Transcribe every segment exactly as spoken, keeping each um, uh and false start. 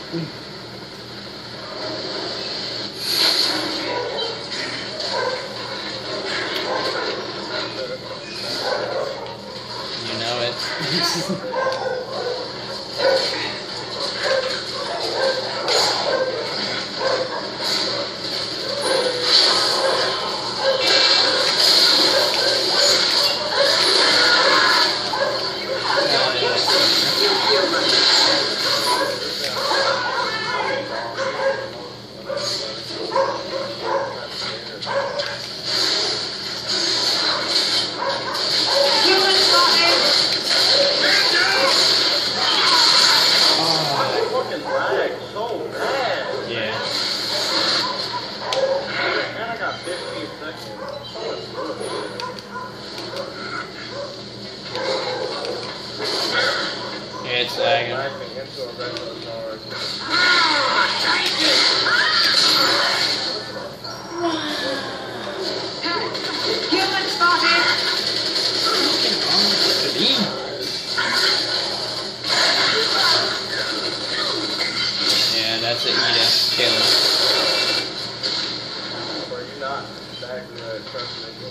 You know it. It's lagging. Into a regular card. Human spotted! Yeah, that's a Eda killer. Are you not that good at trusting it?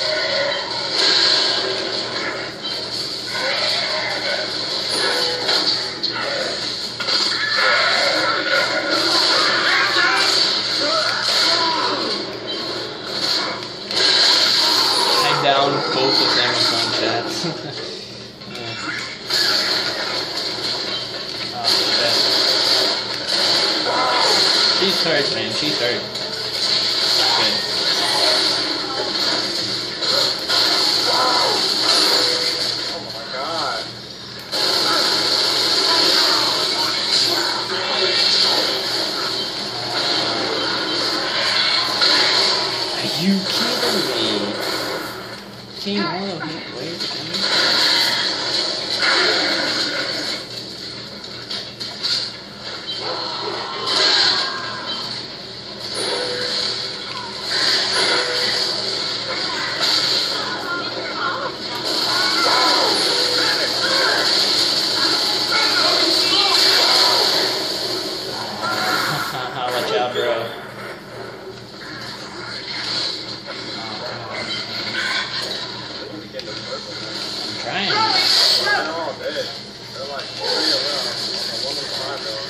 Down both of them with one shot. Yeah. Oh, shit. She's hurt, man. She's hurt. Good. Oh my god. Are you kidding me? King all of me. Wait, watch out, bro. Trying. They're all dead. They're like three around on the woman's side though.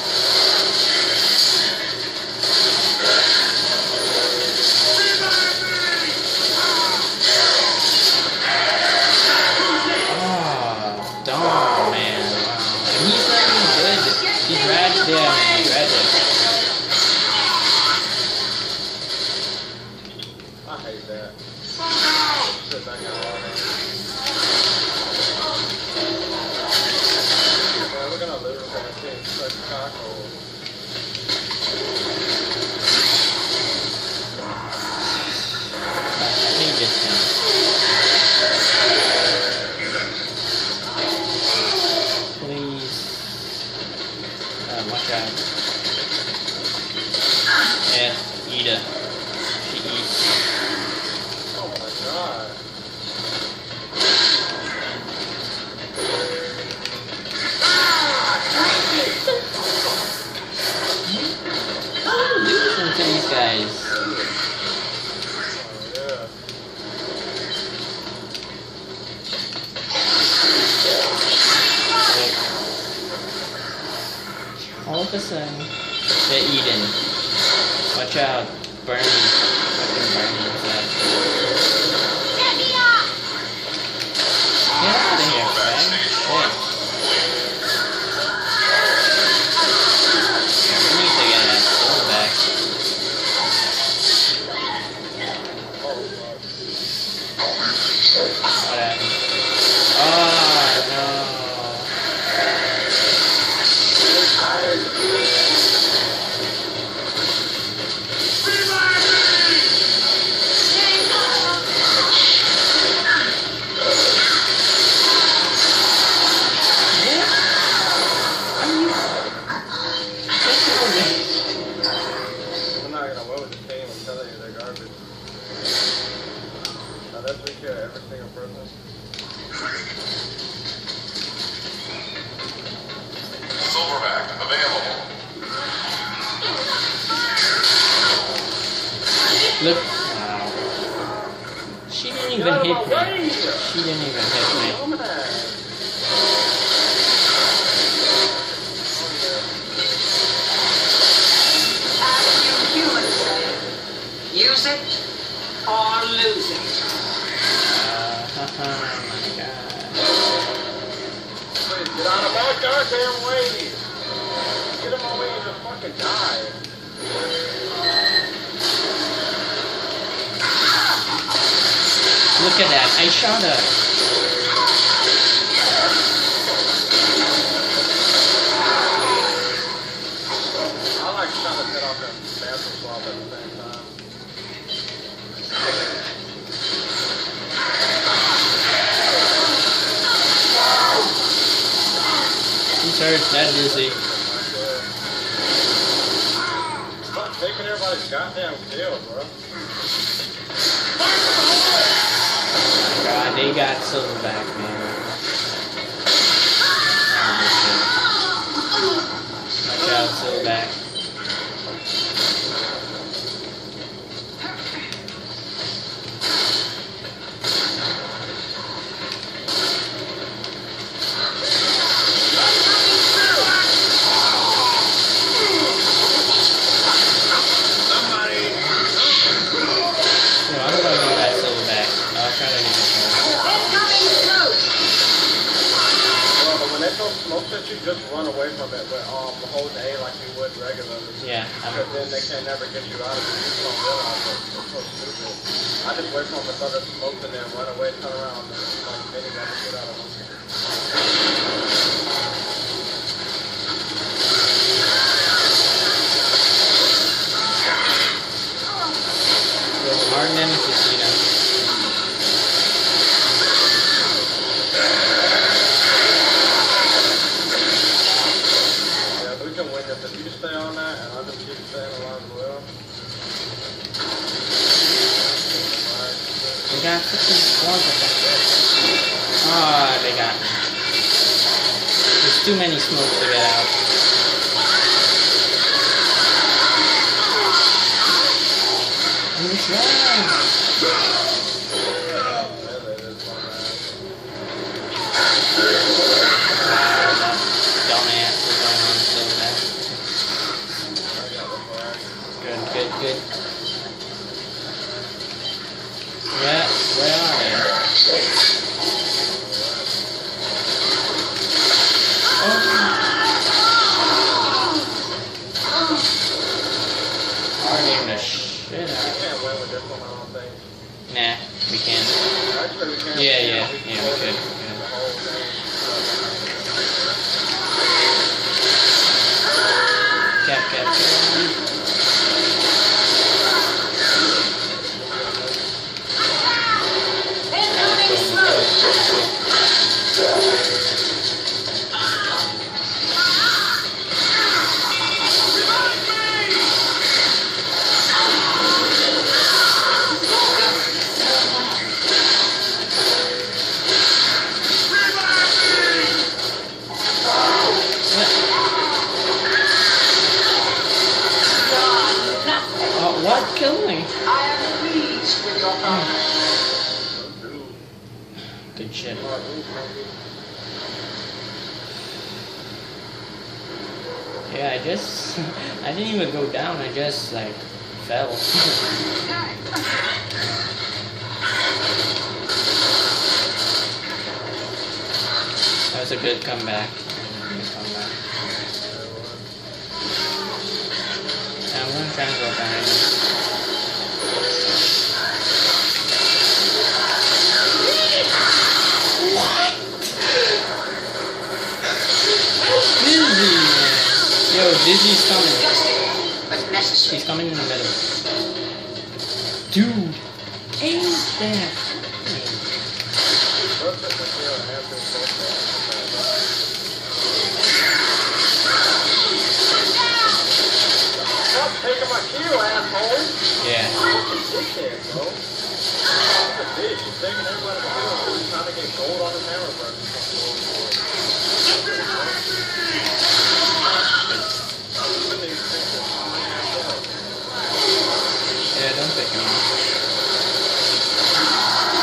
Oh, darn, man. And he's not even good. He's rad there, man. He's rad there. I hate that. Shit, that got hard. We're gonna lose that team. Such cockle. I think this time. Please. Uh, watch out. Yeah, Eda. She eats. Oh my god. Listen to these guys. Oh, Wait. All of a sudden, they're eating. Watch out. Bernie. Fucking Bernie inside. Get me up! Get out of here, Frank. Shit. We need to get that sword back. What happened? Oh, no. away. Get him away and just fucking die. Look at that. I shot her. I like trying to get off that bathroom swab at the same time. He's hurt. That dizzy. Stop taking everybody's goddamn kill, bro. God, they got Silverback, man. Watch out, Silverback. You just run away from it with um hold A like you would regularly. Yeah. Because then they can never get you out of it. You don't realize it. It's so stupid. I just wait for them to throw the smoke and then run away, turn around, and like then you never get out of them. Martin and Casino. If you stay on that, and I'll just keep staying alive as well. They got fifteen squads of them. Ah, they got me. There's too many smokes to get out. And it's right. Dumbass is going on so fast. Good, good, good. Yeah, where are they? Oh. Are they in the shit out? Nah, we can't. Yeah, yeah, yeah, we could. Yeah. Cap, cap, cap. What? Kill me. I am pleased with your progress. Good shit. Yeah, I just... I didn't even go down, I just, like, fell. That was a good comeback. Good comeback. Yeah, I'm gonna try and go behind him. Dizzy! Yo, Dizzy's coming. He's coming in the middle. Dude! Ain't that? Stop taking my kill, asshole! Yeah. Dickhead, bro. That's a bitch. He's taking everybody's kill. He's trying to get gold on his hammer, bro. Yeah, don't pick him up.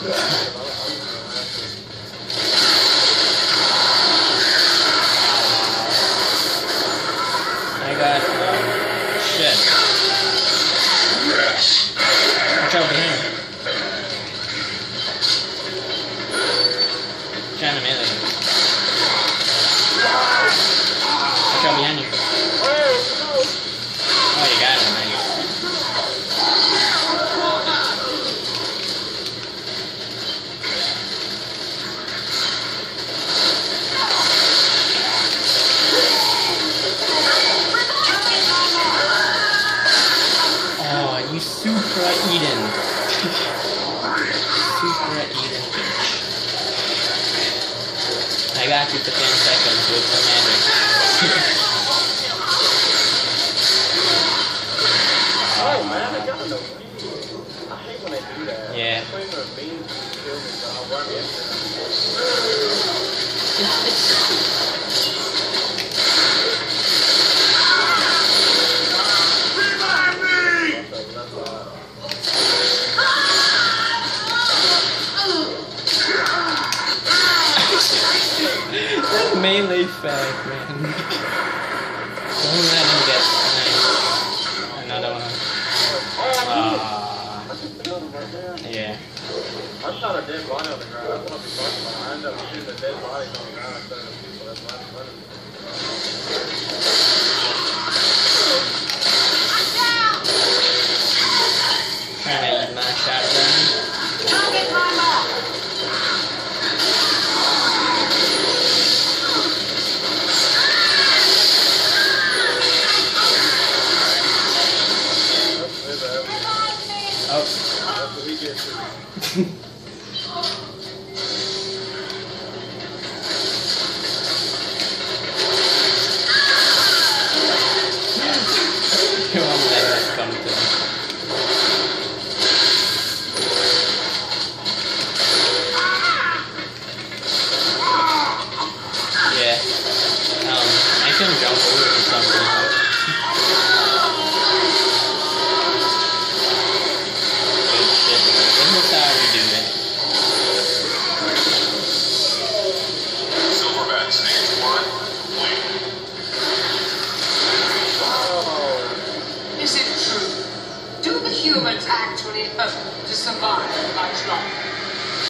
I got uh, shit. Watch out behind me. Trying to melee him. Watch out behind you. Oh, you got him, nice. Oh, you super Eden. Super Eden bitch. I got you for ten seconds with the magic. Oh man, I got no lead. I hate when they do that. Yeah. I'm waiting for a beam to kill me, so I'll run into them. It's, it's... That melee fag, man. Don't let him get nice. Another one. Ah. Yeah. I shot a dead body on the ground. That's what I'm talking about. I ended up shooting a dead body on the ground instead of the people that's running.